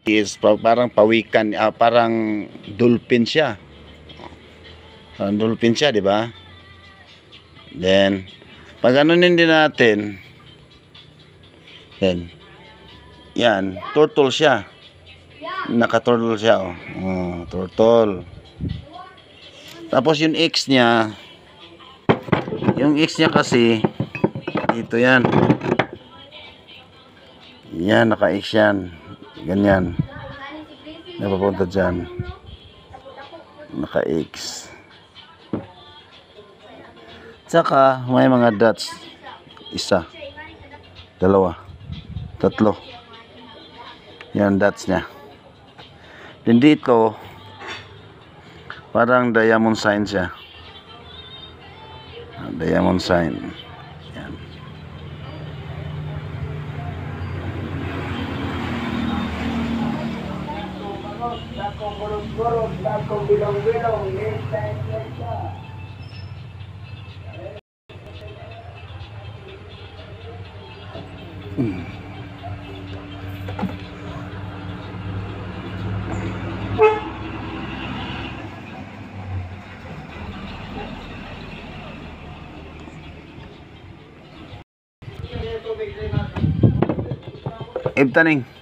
is parang pawikan, parang dolphin siya. Parang dolphin siya, di ba? Then, pag anunin din natin, then, yan, turtle siya. Naka-turtle siya, oh. Turtle. Tapos yung X niya, kasi, dito yan. Yan, naka-X yan. Ganyan. Napapunta dyan. Naka-X. Tsaka, may mga dots. Isa. Dalawa. Tatlo. Yan, dots niya. Then dito, parang diamond sign siya. Diamond sign. Yan. Dakong gurog-gurog, dakong bilong-bilong, lesa. Ibtaning.